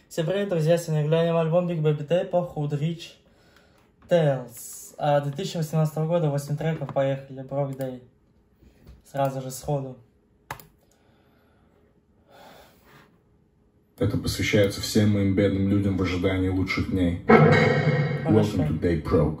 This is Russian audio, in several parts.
Всем привет, друзья! Сегодня глянем альбом Big Baby Tape Hood Rich Tales 2018 года, 8 треков, поехали, Broke Day. Сразу же сходу. Это посвящается всем моим бедным людям в ожидании лучших дней. Welcome to Day Broke.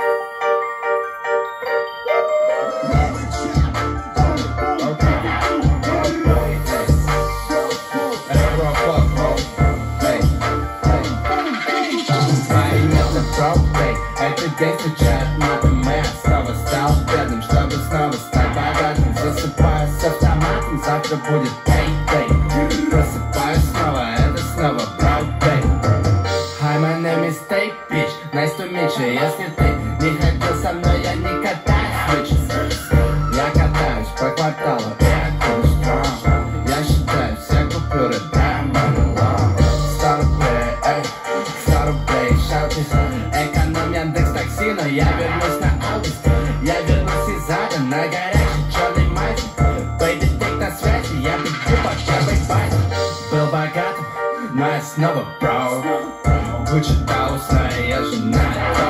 Это день встречает мой мэр. Снова стал бедным, чтобы снова стать богатым. Засыпаю с автоматом, завтра будет payday. Просыпаюсь снова, это снова broke day. Hi, my name is Tape, bitch. Nice to meet you. Если ты не хотел со мной, я не катаюсь, bitch. Я катаюсь по кварталу, я курю strong. Я считаю все купюры, да, money long. 100 рублей, эй, 100 рублей, шаутись. Яндекс такси, но я вернусь на август. Я вернусь из ада на горячей черной майке. Бэйби, тейк на связи, я бегу по первой базе. Был богатым, но я снова broke. Гуччи Таусна, я жена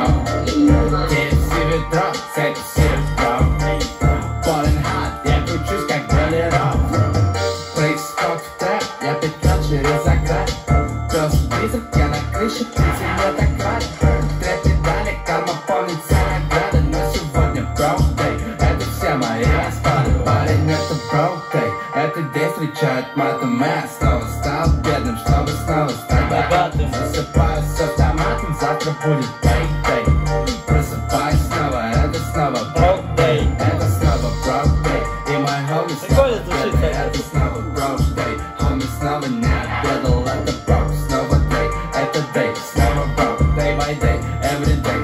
KFC ведро, секси ведро. Ballin' hot, я кручусь как болеро. Прыг-скок в трэп, я петлял через оград. Пёс призрак, я на крыше, птицы мне так рады. Карма помнится награды, но сегодня broke day. Это все мои распады, парень, это broke day. Этот день встречает матом, я снова стал бедным, чтобы снова стать богатым. Засыпаю с автоматом, завтра будет payday. Просыпаюсь снова, это снова broke day. Это снова broke day. И мой homie снова бедный, это снова broke day. Homie снова не обедал, это broke, снова day. Это day, снова broke, day by day, every day.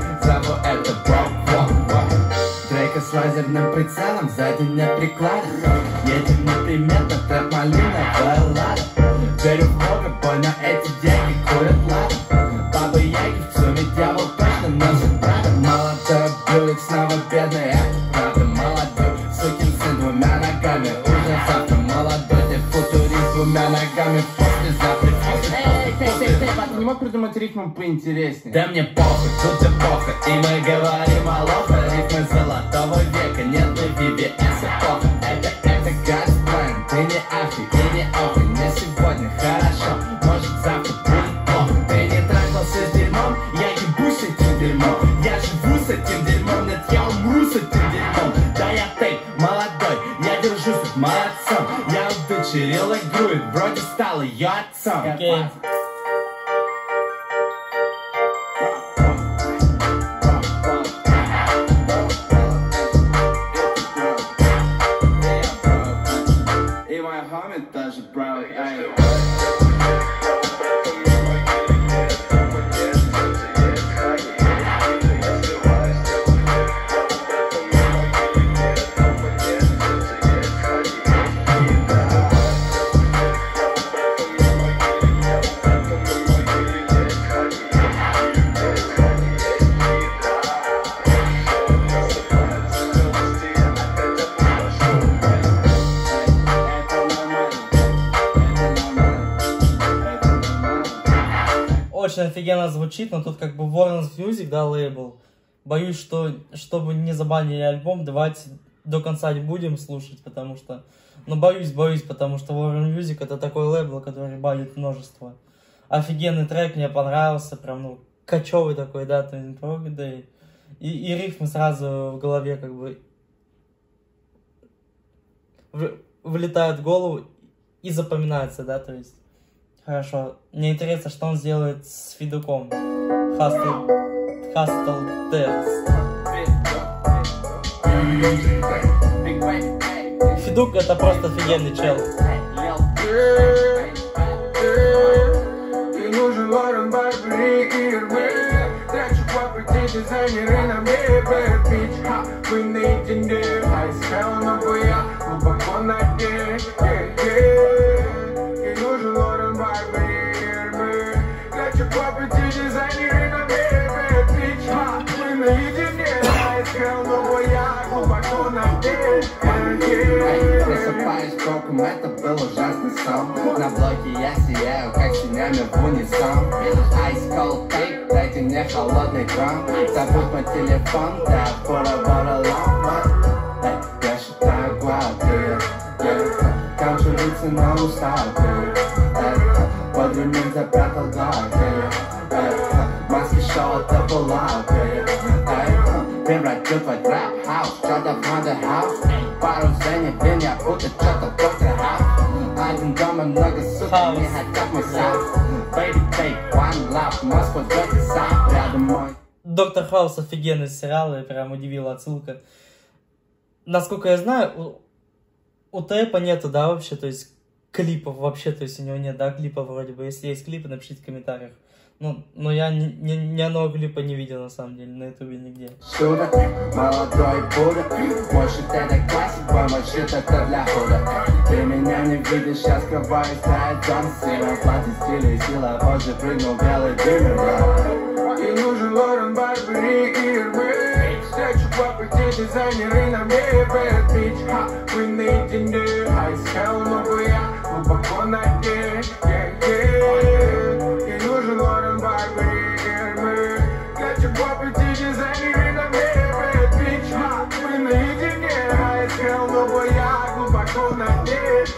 С лазерным прицелом, сзади нет приклада. Едем непременно, трэп малиновая лада. Верю в Бога, понял, эти деньги курят ладно. Бабы Яги в сумме, дьявол точно носит правда. Молодой Бюлик, снова бедный, это правда. Молодой сукин сын двумя ногами, уже завтра. Молодой ты футурист двумя ногами, послезавтра. А ты не мог придумать рифму поинтереснее? Да мне похуй, тут эпоха, и мы говорим алоха. Рифмы золотого века, нет на VVS эпоха. Это Газпрайм, ты не ахи и не охай. Не сегодня хорошо, может завтра будет плохо. Ты не трахался с дерьмом, я ебусь с этим дерьмом. Я живу с этим дерьмом, нет, я умру с этим дерьмом. Да я Тейп, молодой, я держусь молодцом. Я удочерил игру, и вроде стал ее отцом. Даже broke, Очень офигенно звучит, но тут как бы Warner's Music, да, лейбл. Боюсь, что, чтобы не забанили альбом, давайте до конца не будем слушать, потому что... Ну, боюсь, потому что Warner Music это такой лейбл, который банит множество. Офигенный трек, мне понравился, прям, ну, качевый такой, да, Broke Day. И рифмы сразу в голове как бы... вылетают в голову и запоминаются, да, то есть... Хорошо. Мне интересно, что он сделает с Федуком. Hustle Tales. Федук это просто офигенный чел. Ты нужен Лорен Барбери и Эрме. Трачу по пути дизайнеры на Бэбэ Бич. Вы наедине, а искал, но я глубоко на дне. Ты нужен Лорен Барбери и Эрме. Трачу по пути дизайнеры на Бэбэ Бич. Вы наедине, а искал, но я глубоко на дне. Просыпаюсь броком, это был ужасный сон. На блоке я сияю, как тенями в унисон. Ice cold tape, дайте мне холодный кром. Забудь мой телефон, да, я считаю гладкие, кончу лица на усталкие. Под ремень запрятал гладкие, маски шоу это булавкие. Превратил твой трэп-хаус, что-то в модер-хаус. Пару звеньев, блин, я будто что-то доктор хаус. Один дом и много суток, не хотят мой саунд. Baby, take one love, Москва, джоки, сам, рядом мой. Доктор Хаус офигенный сериал, и прям удивила отсылка. Насколько я знаю, у Тэпа нету, да, вообще, то есть клипов вообще, то есть у него нет, да, клипов вроде бы. Если есть клипы, напишите в комментариях. Но я ни одного клипа не видел, на самом деле, на ютубе нигде. Сюда, молодой Будда, мой щит это классик, мой щит это для худа. Ты меня не видишь, я скрываюсь, знает Джон Сина. Платье стиля и сила, позже прыгнул белый дымер. И нужен Лорен Барбери и Эрмей. Встречу папы, те дизайнеры на мне. Bad bitch, ха, мы наедине. High scale, но я глубоко на дне. И нужен Лорен Барбери и Эрмей. Встречу папы, те дизайнеры на мне. Bad bitch, ха, мы наедине. High scale, но я глубоко на дне.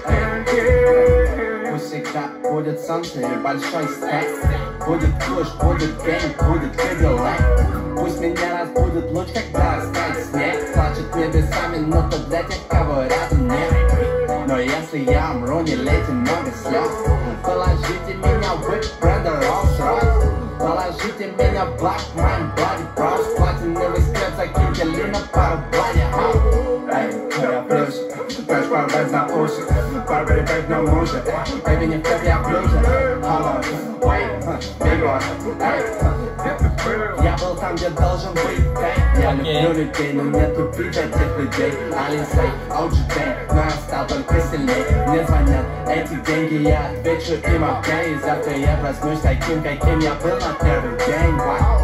Пусть всегда будет солнце и большой стресс. Будет куш, будет гейм, будет кадиллак. Пусть меня разбудит луч, когда растает снег. Плачет небесами, но то для тех, кого рядом нет. Но если я умру, не лейте много слез. Положите меня в whip бренда Rolls-Royce. Положите меня в Black Mind Bloody Bros. Платиновый скреп, закиньте Ли на пару Bloody House. Эй, я плюс, пэш парбез на уши. Барбери бэк на муже. Бэйби не в кэп, я в блюзе. Hello, wait, big one, эй. Я был там, где должен быть, эй. Я люблю людей, но нету вида тех людей. Алисей, OG, но я стал только сильней. Мне звонят эти деньги, я отвечу им окей. Завтра я проснусь таким, каким я был на первый день.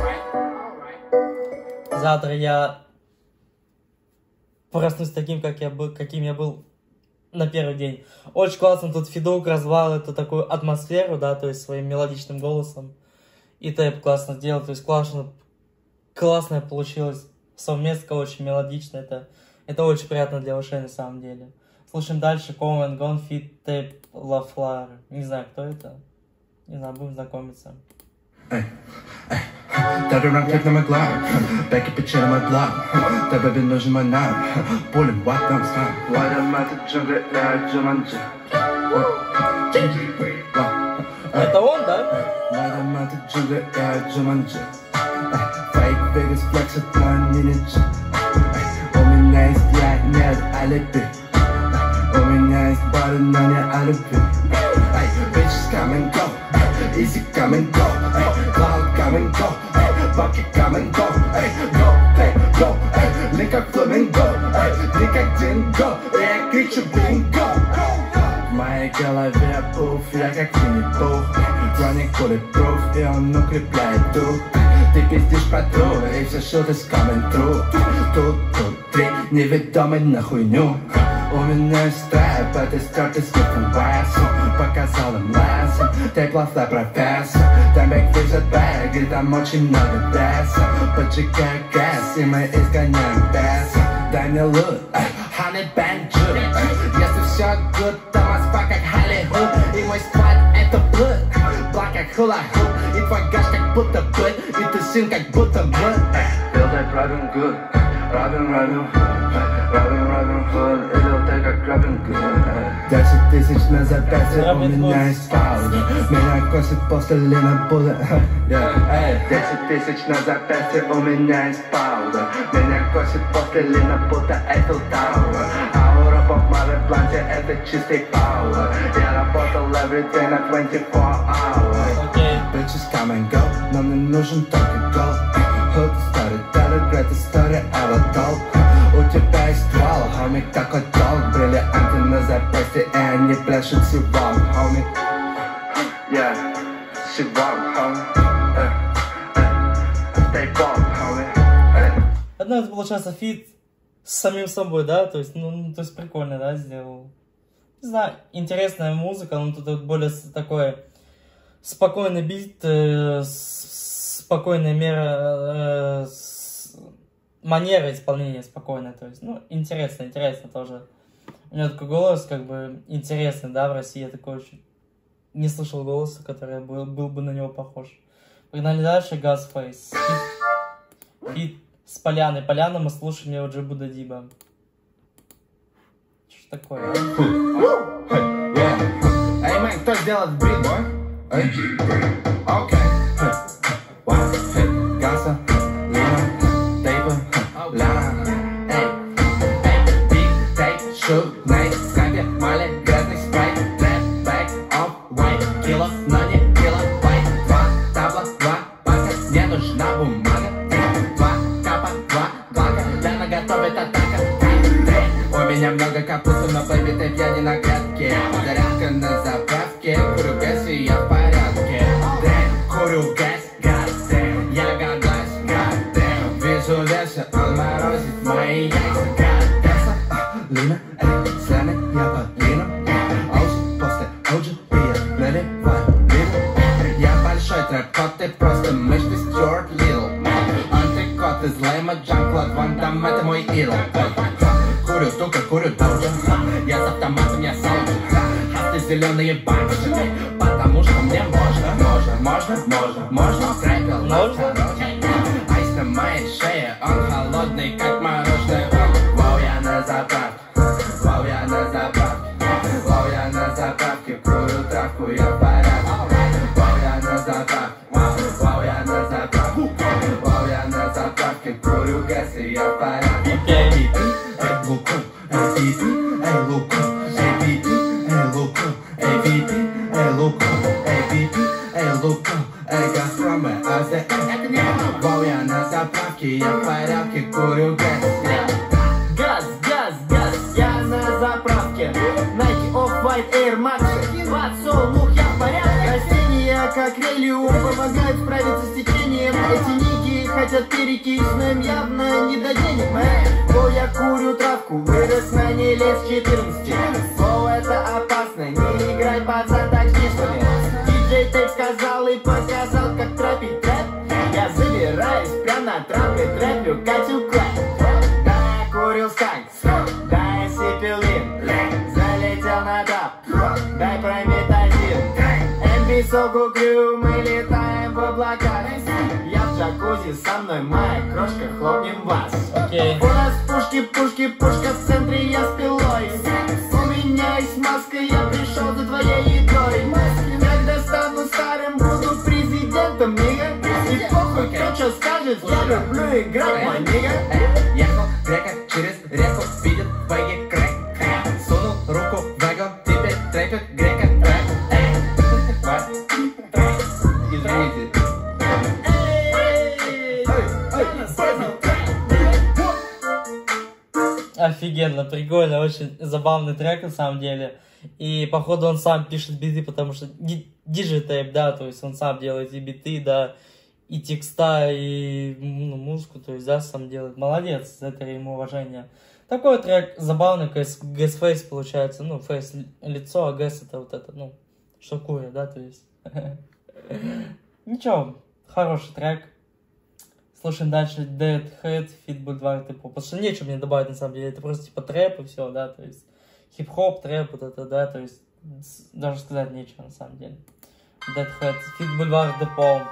Завтра я проснусь таким, каким я был на первый день. Очень классно тут Федук развал эту такую атмосферу, да, то есть своим мелодичным голосом. И Тэп классно сделал, то есть классно получилось. Совместка очень мелодично, это очень приятно для ушей на самом деле. Слушаем дальше. Come and Gone feat. Тэп La Flare. Не знаю, кто это. Не знаю, будем знакомиться. Дарю клип на мой глав, бэки печи на мой благ. Тебе нужен мой нам, пулем what там стан. Вайдам это джунгли, я Джуманджи. Это он, да? Вайдам это джунгли, я Джуманджи. Fake biggest flex, это не ничего. У меня есть я, нет алиби. У меня есть бары, но не о любви. Bitches come and go, easy come and go. Cloud come and go, bucket come and go. Go, hey, go, hey, лink как фламинго. Ты как динго, я кричу бинго. В моей голове пуф, я как Винни-Пух. Броник bulletproof, и он укрепляет дух. Ты пиздишь про труд, и все шуты с coming through. Тут три неведомый на хуйню. У меня есть трэп, это стертый с гифом вайсом. Показал им лесом, Тэп La Flare профессор. Там бэк выжат бэг, и там очень много беса. Поджигаю газ, и мы изгоняем беса. Дай мне лут, honey bang juice. Если все good, то Москва как Холливуд. И мой спад это blood, блак как хула-хуп. И твой гаш как будто быт, и ты сын как будто быт. Билдай Робин Гуд, Робин Худ. Или ты как Робин Гуд. 10 тысяч на запястье, у меня есть пауза. Меня косит после Линопуда. 10 тысяч на запястье, у меня есть пауза. Меня косит после Линопуда, Эйфел Тауэр. Аура по моей планте, это чистый пауэр. Я работал every day на 24 hours. Bitches come and go, нам не нужен только гол. Hood storyteller, great story, ever told. У тебя есть ствол, homie, какой долг. Бриллианты на запястье, и они пляшут сивом, homie. Yeah, сивом, homie. Stay pop, homie. Одно это получается фит с самим собой, да? То есть, то есть прикольно, да, сделал. Не знаю, интересная музыка, но тут вот более такой спокойный бит, спокойная мера, манера исполнения спокойная, то есть, ну, интересно тоже. У него такой голос, как бы, интересный, да, в России я такой очень не слышал голоса, который был бы на него похож. Погнали дальше, Ghostface. Фит с Поляной. Поляна мы слушаем его Джибу Дадиба. Что такое? Эй, мэн, кто сделал бит, бой? Окей. Гаса, Лина, Тейпа, Ляна. Эй, биг, тейп, шут, нейт, скайпе, мали, грязный спрайт, рэп, бэк, оф, вайт, кило, но не килобайт. 2 табла, 2 бака, не нужна бумага. 2 капа, 2 бака, для наготовит атака. У меня много капусты, но бэйби тейп я не на грядке. Зарядка на заправке, курю гэс и я в порядке. Курю гэс, гаддэм, я гадаюсь, гаддэм. Вижу веса, он морозит мои яйца, гадэса. Лина, эй, слэны, я под лином. Оуджи, после оуджи, и я наливаю лину. Я большой трэп-кот, ты просто мышь, ты Стюарт Литл. Антикот из лейма, Жан-Клод Ван Дам, это мой идол. Курю тука, курю доджа, я с автоматом, я солджа. Хасты зеленые банки, потому что мне можно стрэпил осторожно. Айс на моей шее, он холодный, как мороженое. Вау, я на заправке, вау, я на заправке, вау, я на заправке, курю травку, я в порядке. Вау, я на заправке, вау, я на заправке, вау, я на заправке, курю гэс и я в порядке. Вау, я на заправке, я в порядке, курю гэс. Газ, я на заправке. Nike Off-White Air Max, под солнух я в порядке. Растения, как релиум, помогают справиться с течением. Эти ники хотят перекись, но им явно не до денег, О, я курю травку, вырос на ней лет с 14. О, это опасно, не играй, пацан, так с нишками. Диджей Тейп сказал и показал, как тропить трэп. Я забираюсь прям на травке, трэплю, катю клэп. Да, я курил сканк, да, я сипелин, залетел на тап, дай прометазин. MB-согу крю, мы летаем в облаках. Я в джакузи, со мной моя крошка, хлопнем вас. У нас пушки, пушка в центре, я с пилой. У меня есть маска, я пришел за твоей едой. Когда стану старым, буду президентом, нига. И похуй, кто что скажет, я люблю играть, мой нига. Ехал грека через реку, видит в бэге крэк. Сунул руку в эго, теперь трэпит грека трэп. Извините. Офигенно, прикольно, очень забавный трек на самом деле. И походу он сам пишет биты, потому что диджей Тейп, да, то есть он сам делает и биты, да, и текста, и музыку, то есть, да, сам делает. Молодец, за это ему уважение. Такой трек забавный, Ghostface получается, ну, фейс лицо, а Gas это вот это, ну, шокуя, да, то есть. Ничего, хороший трек. Слушаем дальше Deadhead, Fit Boulevard Hip Hop. Потому что нечего мне добавить на самом деле, это просто типа трэп и все, да, то есть хип-хоп, трэп, вот это, да, то есть даже сказать нечего на самом деле. Deadhead, Fit Boulevard Hip Hop.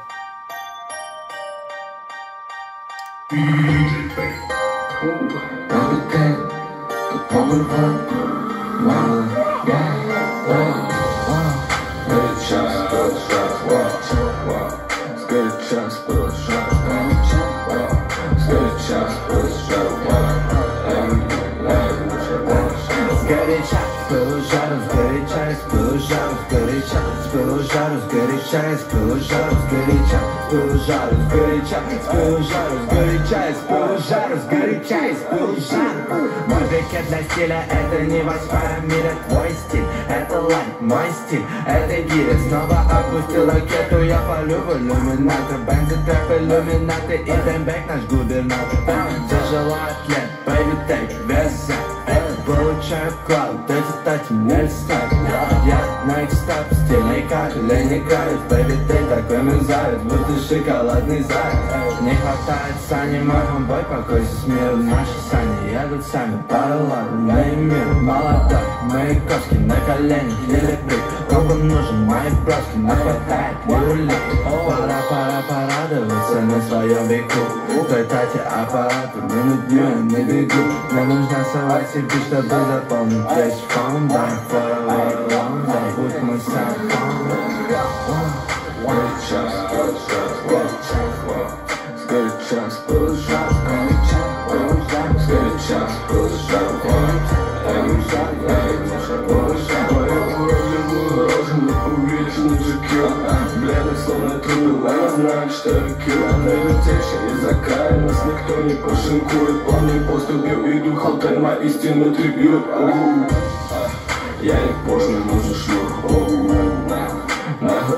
Мой бекет для стиля, это не 8 миля, твой стиль, это лайк, мой стиль, это гири. Снова опустил ракету, я палю в иллюминатор. Бензин, трэп, иллюминаты и дэмбэк наш губернатор. Тяжело атлет, бэйби тейп, веса. Получил включаю клауд, эти тати не листать. Я на экстаз, стильный колени играют. Бэйби, ты такой мерзавец, будто шоколадный заяц. Не хватает сани, мой хомбой, покойся с миром. Наши сани едут сами, пару лад, на мир. Молодой, Маяковский на коленях, еле брик. Оба нужен, мои броски, но хватает, не рули. Пора порадоваться на своем веку. Той тати аппарат, минут днем на бегу. Мне нужна сова себе, чтобы заполнить весь фон. Дай forever long, дай будь мой сам. Бледно, словно трубы, я знаю, что я килла. Навертейший из-за края, нас никто не пошинкует. Помни поступил и дух, алтарь моя истинно требует. Я не поздно, нужен шлюх. Нахуй,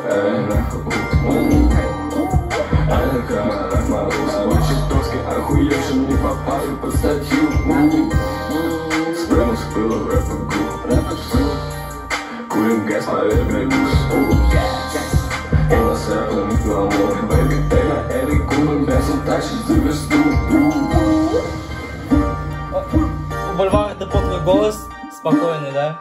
это как Мороз. Будь чертовски охуевшим, не попавшим под статью. Спрыгнул с пыла в рэп-игру. Курим газ, поверь, грейбус. У нас рэпом гламур. Бэйби, ты на этой кумы бесен тащишь за версту. У Бульвара Депо твой голос спокойный, да?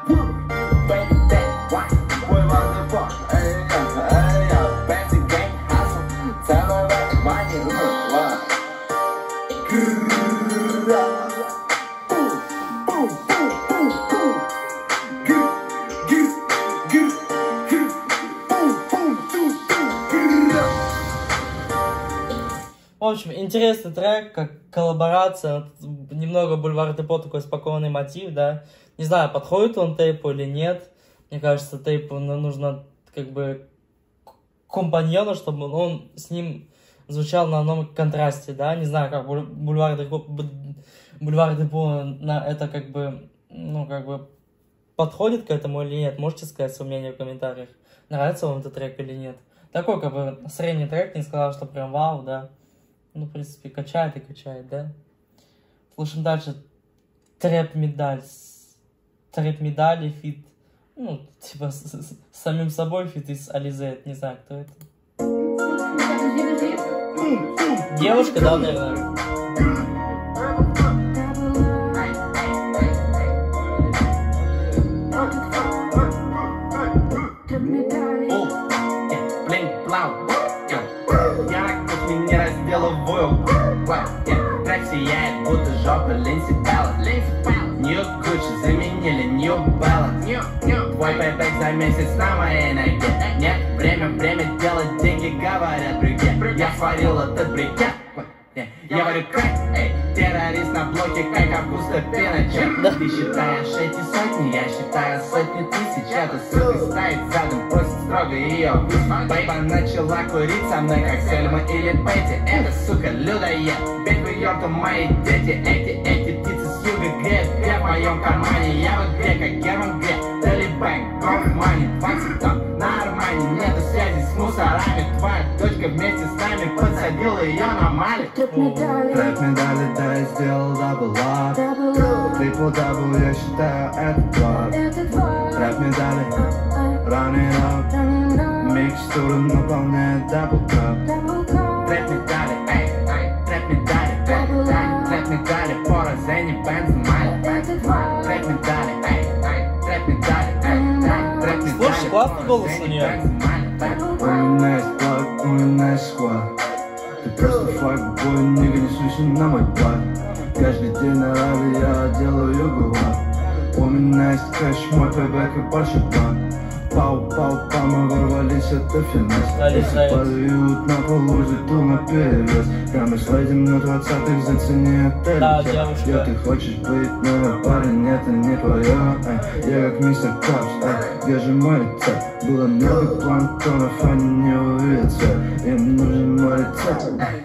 В общем, интересный трек, как коллаборация, немного Бульвар Депо, такой спокойный мотив, да. Не знаю, подходит он тейпу или нет. Мне кажется, тейпу нужно как бы компаньону, чтобы он с ним звучал на одном контрасте, да. Не знаю, как Бульвар Депо на это как бы, ну, как бы подходит к этому или нет. Можете сказать свое мнение в комментариях. Нравится вам этот трек или нет. Такой как бы средний трек, не сказал, что прям вау, да. Ну, в принципе, качает и качает, да? Слушаем дальше. Трэп Медаль и фит. Ну, типа, с самим собой фит из Ализе. Не знаю, кто это. Девушка, да, наверное? Трек сияет, будто жопа Линси Белла. Нью Гуччи заменили Нью Белла. Твой пейбэк за месяц на моей ноге. Нет, время делать деньги, говорят бригет. Я сварил этот брикет. Я варю крэк, эй, террорист на блоке, как Августа Пиночет. Ты считаешь эти сотни, я считаю сотни тысяч. Эта сука стоит задом, просит строго ее вызвать. Бейба начала курить со мной, как Сельма или Петти. Эта сука людоед, ведь в Йорку мои дети. Эти птицы с юга греют, где в моем кармане. Я в игре, как Герман Греф. Талибэнк, гофмани, 20 тонн на Армани. Нету связи с мусорами. Твоя дочка вместе с нами подсадила ее на мали. Трэп медали, да, я сделал дабл-лап. Трипл-дабл, я считаю, это клад. Трэп медали, run it up. Микстура наполняет дабл-кап. Трэп медали, трэп медали, трэп медали, по разене бензомали. Трэп медали, трэп медали, трэп медали. Слушай, классный голос у нее. У меня есть плаг, у меня есть склад. Ты просто факбой, нига, не суйся на мой плат. Каждый день на ради я делаю гула. У меня есть кэш, мой пэбэк и больше план. Пау-пау, мы ворвались, это финес. Если падают на полу, жду на перевес. Прямо слайдим на 20-х, зацени отель. Да, девушка. Я ты хочешь быть, но мой парень, это не твое. Я как мистер Крабс, где же мой рецепт? Было много планктонов, они не увидят свет. Им нужен мой рецепт.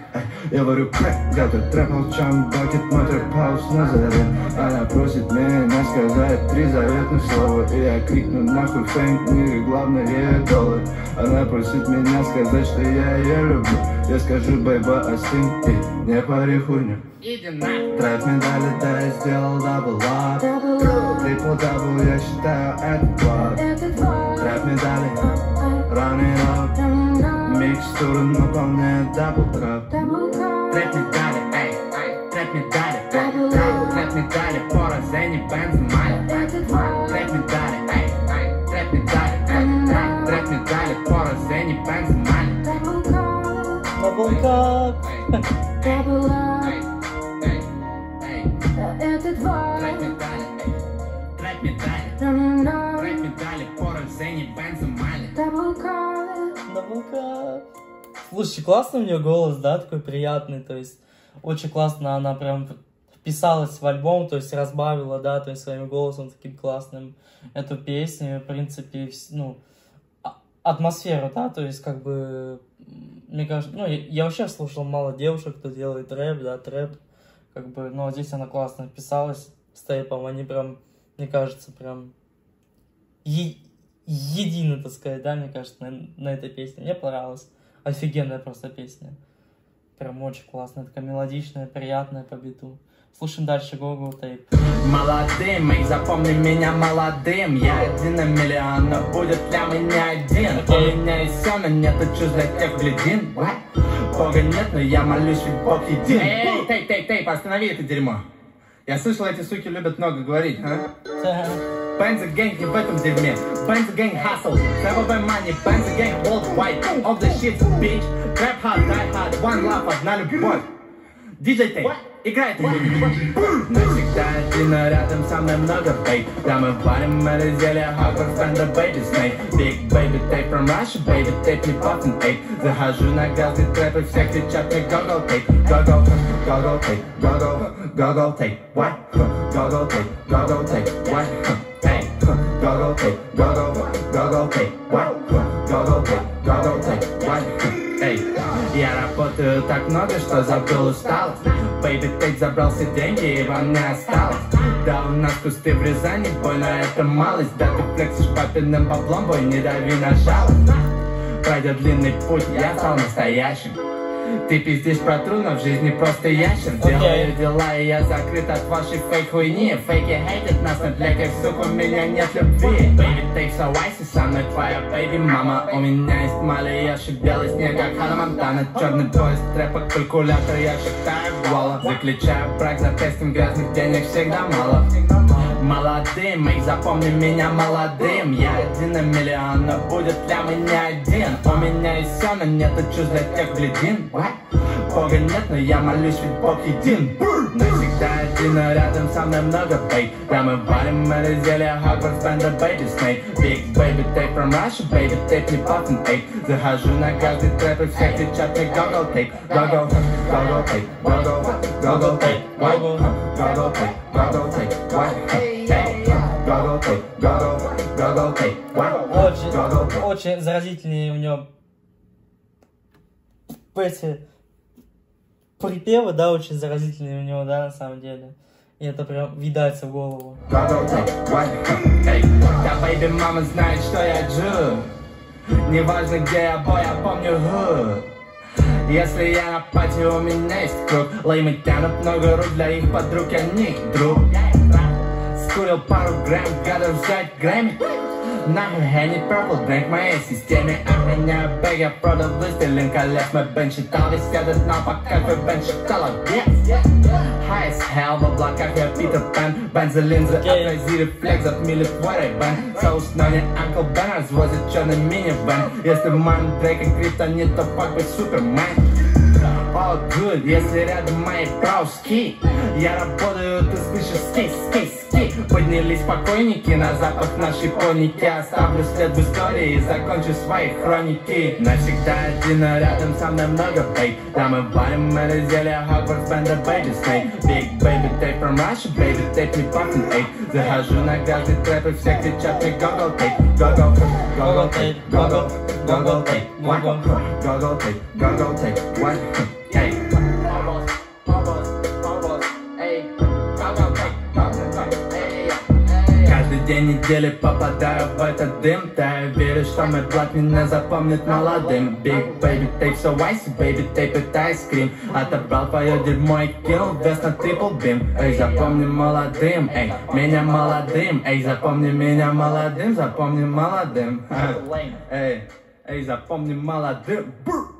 Я варю крэк, готовь трэп, молчам, бакет, мой трэп-хаус на заре. Она просит меня сказать 3 заветных слова, и я крикну нахуй фейм в мире, главное доллар. Она просит меня сказать, что я ее люблю. Я скажу, бейба, остынь, ты не пари хуйню. Трэп медали, да, я сделал дабл-лап. Трипл-дабл, я считаю, это клад. Трэп медали, run it up. Микстуру наполняет дабл-трап. Трэп медали, эй, трэп медали, трэп медали, по разене бензомали. Трэп медали, эй, трэп медали, трэп медали, по разене бензомали. Баблкап. Трэп медали, по разене бензомали. Баблкап. Слушай, классный у нее голос, да, такой приятный, то есть очень классно она прям вписалась в альбом, то есть разбавила, да, то есть своим голосом таким классным эту песню, в принципе, ну, атмосферу, да, то есть как бы, мне кажется, ну, я вообще слушал мало девушек, кто делает рэп, да, трэп, как бы, но здесь она классно вписалась с тейпом, они прям, мне кажется, прям едины, так сказать, да, мне кажется, на этой песне, мне понравилось. Офигенная просто песня. Прям очень классная, такая мелодичная, приятная по биту. Слушаем дальше Google Tape. Молодым, и запомни меня молодым. Я 1 на миллион, но будет для меня один. У меня есть все, но нету чувств для тех бледин. Бога нет, но я молюсь, ведь Бог един. Эй, останови это дерьмо. Я слышал, эти суки любят много говорить, а? Benz gang не в этом дерьме. Benz gang hustle, travel by money. Benz gang worldwide, all the shit, bitch. Rap hard, die hard, one love, одна любовь. DJ Tape, играй ты. Навсегда один, но рядом со мной много бейт. Да мы варим это зелье, Hogwarts, Bender, Baby Snake. Big Baby Tape from Russia, Baby Tape, не Puffin Tape. Захожу на газы трэп, и все кричат мне Go-Go Tape. Go-Go, Go-Go Tape, Go-Go, Go-Go Tape. What? Go-Go Tape, Go-Go Tape. What? Go-Go Tape, Go-Go, Go-Go Tape. What? Go-Go Tape, Go-Go Tape. What? Эй, я работаю так много, что забыл усталость. Baby Tape забрал все деньги, и вам не осталось. Да у нас кусты в Рязани, больно это малость. Да ты флексишь папиным баблом, бой, не дави на жалость. Пройдя длинный путь, я стал настоящим. Ты пиздишь про тру, но в жизни просто ящер. Делаю дела, и я закрыт от вашей фейк-хуйни. Фейки хейтят нас, но для тех, сука, у меня нет любви. Baby Tape, so icy, со мной твоя бэйби-мама. У меня есть мали, я шиб белый снег, как Ханна Монтана. Черный поезд, трэпа, калькулятор, я шептаю голос. Заключаю брак за тестом, грязных денег всегда мало. Молодым, и запомни меня молодым. Я 1 на миллион, но будет для меня один. У меня есть все, но нету чувств для тех бледин. Бога нет, но я молюсь, ведь Бог един. Навсегда один, но рядом со мной много бейт. Да мы варим это зелье, Hogwarts, Bender, Baby Snake. Big Baby Tape from Russia, Baby Tape, не Puffin Tape. Захожу на каждый трэп, и все кричат мне Go-Go Tape. Go-Go, Go-Go Tape, Go-Go, Go-Go Tape. Go-Go, Go-Go Tape, Go-Go Tape. Go-Go Tape, Go-Go, Go-Go Tape. Очень заразительные у него эти припевы, да, очень заразительные у него, да, на самом деле. И это прям видается в голову. Да, бэйби, мама знает, что я джу. Неважно, где я, бой, я помню hood. Если я на пати, у меня есть круг. Леймы тянут много рук для их подруг, я не их друг. Скурил пару грамм, гадов взять Грэмми. Нахуй Henny Purple Drink в моей системе. Охраняю бэг, я продал выстрелен колес. Мой бен считал, весь этот на пока твой бен считал обед. High as hell, в облаках я Питер Пен. Бензолинзы, отразили флекс, отмили твой рейбен. Соус, но не Uncle Ben, развозит черный мини-бен. Если в моем Дрейке криптонит, то fuck бы Супермен. All good, если рядом мои броуски. Я работаю, ты слышишь ски. Поднялись покойники на запах нашей поники. Оставлю след в истории и закончу свои хроники. Навсегда один, но рядом со мной много бейт. Да мы варим это зелье, Hogwarts, Bender, Baby Snake. Big Baby Tape from Russia, Baby Tape, не Puffin Tape. Захожу на каждый трэп, и все кричат мне Go-Go Tape. Go-Go, Go-Go Tape, Go-Go, Go-Go Tape. Go-Go Tape, Go-Go Tape. 2 недели попадаю в этот дым. Да, я верю, что мой блат меня запомнит молодым. Big baby tape, so icy, baby tape это ice cream. Отобрал твое дерьмо и кинул вес на triple beam. Эй, запомни молодым, эй, меня молодым. Эй, запомни меня молодым, запомни молодым. Эй, запомни молодым.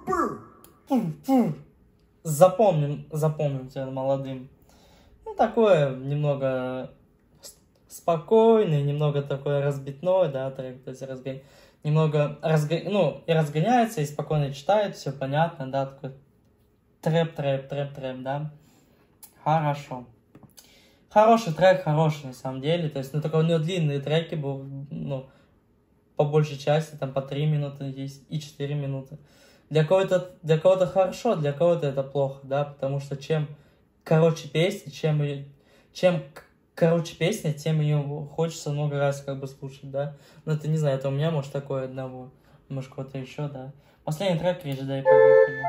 Запомним тебя молодым. Ну, такое немного спокойный, немного такой разбитной, да, трек, то есть немного и разгоняется, и спокойно читает, все понятно, да, такой трэп, да. Хорошо. Хороший трек, хороший на самом деле, то есть, ну, только у него длинные треки был, ну, по большей части, там по 3 минуты есть и 4 минуты. Для кого-то хорошо, для кого-то это плохо, да, потому что чем короче песня, чем короче песня, тем ее хочется много раз как бы слушать, да. Но это не знаю, это у меня может такое одного, может кого-то еще, да. Последний трек Rich Day, поехали.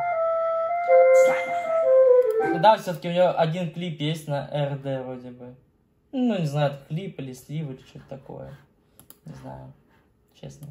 Да, все-таки у него один клип есть на РД вроде бы. Ну, не знаю, это клип или слив или что-то такое. Не знаю, честно.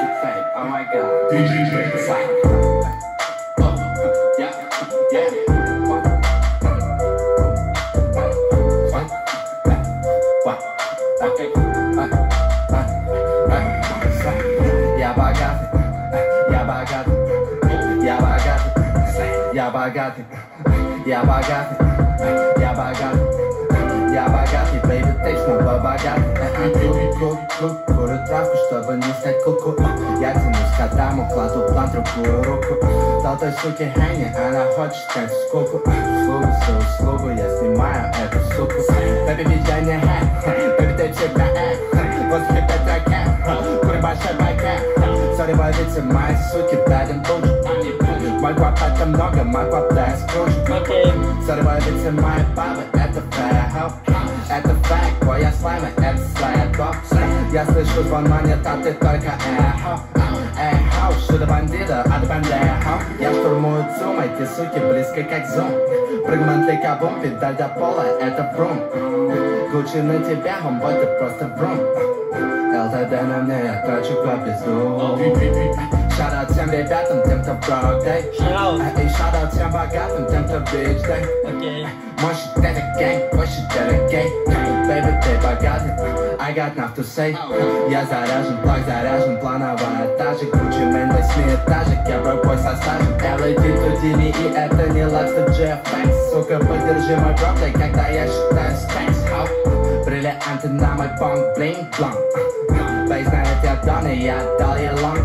Я богатый, baby, ты снова богатый. Курю травку, чтобы не стать куку. Я тянусь к Адаму, кладу план, другую руку. Дал той суке Хэнни, она хочет снять скуку. Услугу за услугу, я снимаю эту суку. Baby, ведь не хэн, baby, ты всегда эн. Вот хип это кэм, курю большой пакет. Сори, водите мои суки, дадим тут. Мой гвап это много, мой гвап да скруч. Сори, водите мои бабы, это фэхо. Это факт, твой я слайма, это слайдо. Я слышу звон монет, а ты только эхо. Эхо, что до бандита, а до бандехо. Я штурмую ЦУМ, эти суки близко как зум. Прыгмент кабум, педаль до пола, это брум. Гуччи на тебя, homeboy, ты просто брум. ЛТД на мне, я трачу по пизду. Шараут всем ребятам, тем, кто брок, дай. И шараут всем богатым, тем, кто бич, дай. Мой shit это gang, твой shit это гей. Baby, ты богатый, I got enough to say. Я заряжен, блок заряжен, плановая этажик. Гуччи мэн, 8-этажек, я брокбой со стажем. LED Houdini, и это не лакс, это GFX. Сука, поддержи мой брокдай, когда я считаю стекс. Бриллианты на мой бонг, блинг-блонг. Бейс знает, я дан, и я дал ей лонг.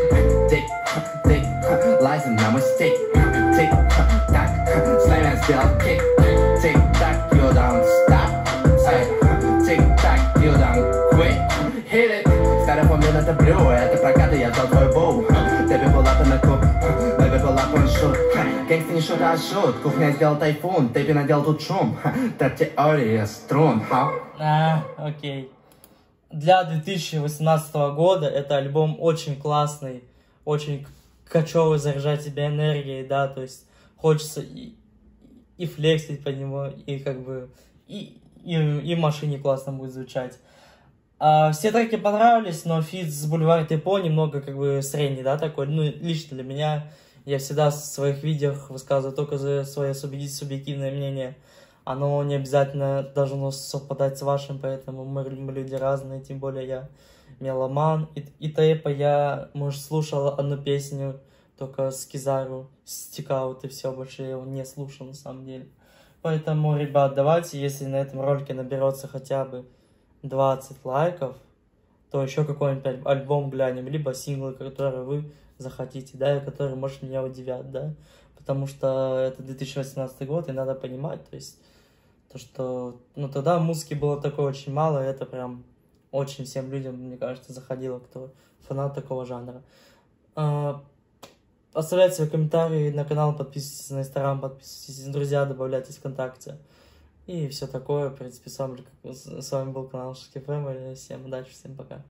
Тик, лайзен на мой стик. Тик-так, слэймен сделал кик. Тик-так, you don't stop. Тик-так, you don't quit. Hit it. Старый помню, это блю, это прокаты, я взял твой боу. Тебе была бы на куб, baby была бы шут. Гэнгстер не шут, а шут. Кухня сделал тайфун, тебе надел тут шум. Это теория струн, Окей. Для 2018 года это альбом очень классный, очень качевый, заряжать себя энергией, да, то есть хочется и флексить по нему, и как бы, и в машине классно будет звучать. Все треки понравились, но фит с Boulevard Hip-Hop немного как бы средний, да, такой, ну, лично для меня, я всегда в своих видео высказываю только за свое субъективное мнение. Оно не обязательно должно совпадать с вашим, поэтому мы люди разные, тем более я меломан. И трэпа я, может, слушал одну песню, только с Кизару, Стикаут, и все, больше я его не слушал на самом деле. Поэтому, ребят, давайте, если на этом ролике наберется хотя бы 20 лайков, то еще какой-нибудь альбом глянем, либо синглы, которые вы захотите, да, и которые, может, меня удивят, да. Потому что это 2018 год, и надо понимать, то есть, то, что, ну, тогда музыки было такое очень мало, и это прям очень всем людям, мне кажется, заходило, кто фанат такого жанра. Оставляйте свои комментарии на канал, подписывайтесь на Инстаграм, подписывайтесь на друзья, добавляйтесь ВКонтакте. И все такое, в принципе, с вами был канал Шики Фэмили. Всем удачи, всем пока.